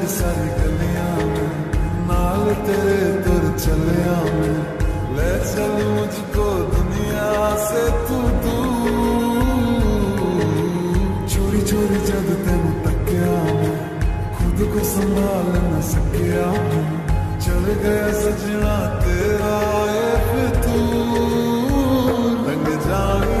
सारी गलियां में, नाल तेरे तुर चलिया मैं, ले चल मुझको दुनिया से तू दूर। चोरी चोरी जब तेन तकिया मैं, खुद को संभाल न सकिया मैं, चल गया सजना तेरा ये फितूर। रंग जाए